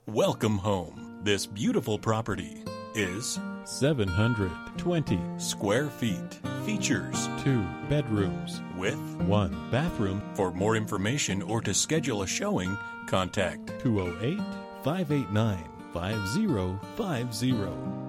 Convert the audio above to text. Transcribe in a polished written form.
Welcome home. This beautiful property is 720 square feet. Features 2 bedrooms with 1 bathroom. For more information or to schedule a showing, contact 208 589 5050.